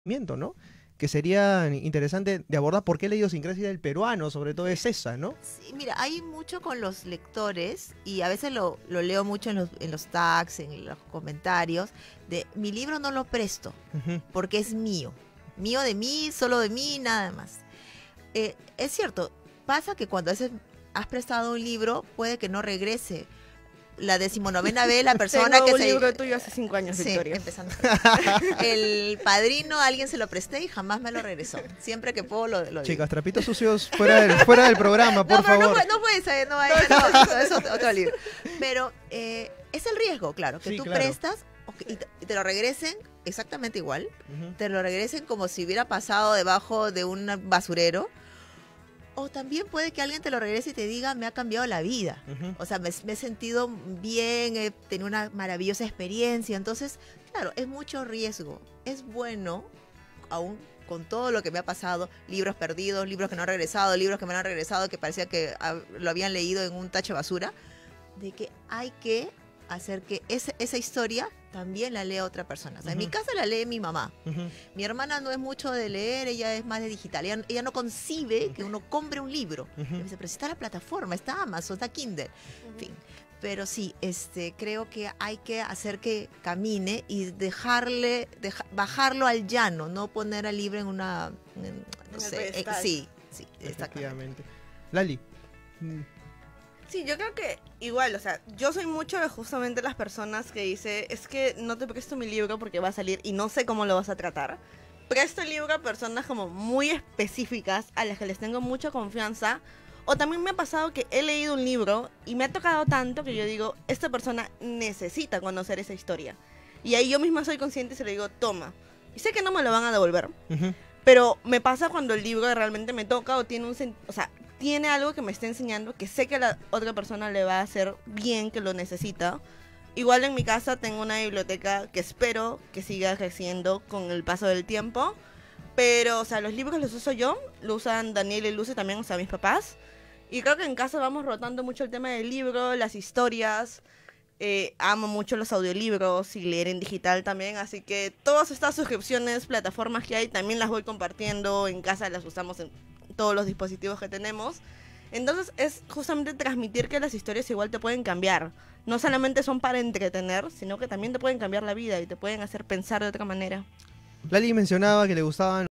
Miento, ¿no? Que sería interesante de abordar por qué la idiosincrasia del peruano, sobre todo es esa, ¿no? Sí, mira, hay mucho con los lectores y a veces lo leo mucho en los tags, en los comentarios, de mi libro no lo presto Ujú. porque es mío. Mío de mí, solo de mí, nada más. Es cierto, pasa que cuando a veces has prestado un libro, puede que no regrese. La 19ª vez la persona Tengo que un se... libro tuyo hace 5 años, Sí, Victoria. empezando. El Padrino, a alguien se lo presté y jamás me lo regresó. Siempre que puedo lo digo. Chicas, trapitos sucios fuera del programa, por No, pero favor. no puede ser, no, no, es otro libro. Pero es el riesgo, claro, que Sí, tú claro. prestas y te lo regresen exactamente igual. Ujú. Te lo regresen como si hubiera pasado debajo de un basurero. O también puede que alguien te lo regrese y te diga, me ha cambiado la vida. Ujú. O sea, me he sentido bien, he tenido una maravillosa experiencia. Entonces, claro, es mucho riesgo. Es bueno, aún con todo lo que me ha pasado, libros perdidos, libros que no han regresado, libros que me han regresado que parecía que lo habían leído en un tacho de basura, de que hay que hacer que esa historia también la lea otra persona. O sea, en mi Ujú. casa la lee mi mamá. Ujú. Mi hermana no es mucho de leer, ella es más de digital. Ella no concibe que uno compre un libro. Ujú. Me dice, pero si está la plataforma, está Amazon, está Kindle. En fin. Pero sí, creo que hay que hacer que camine y bajarlo al llano, no poner al libro en una, no En el sé, pedestal. sí, exactamente. Efectivamente. Lali. Sí, yo creo que igual, o sea, yo soy mucho de justamente las personas que dice, es que no te presto mi libro porque va a salir y no sé cómo lo vas a tratar. Presto el libro a personas como muy específicas, a las que les tengo mucha confianza. O también me ha pasado que he leído un libro y me ha tocado tanto que yo digo, esta persona necesita conocer esa historia. Y ahí yo misma soy consciente y se le digo, toma. Y sé que no me lo van a devolver, Ujú. pero me pasa cuando el libro realmente me toca o tiene o sea, tiene algo que me está enseñando que sé que a la otra persona le va a hacer bien, que lo necesita. Igual en mi casa tengo una biblioteca que espero que siga creciendo con el paso del tiempo. Pero, o sea, los libros los uso yo, lo usan Daniel y Luce también, o sea, mis papás. Y creo que en casa vamos rotando mucho el tema del libro, las historias. Amo mucho los audiolibros y leer en digital también, así que todas estas suscripciones, plataformas que hay, también las voy compartiendo, en casa las usamos en todos los dispositivos que tenemos. Entonces es justamente transmitir que las historias igual te pueden cambiar. No solamente son para entretener, sino que también te pueden cambiar la vida y te pueden hacer pensar de otra manera. Lali mencionaba que le gustaban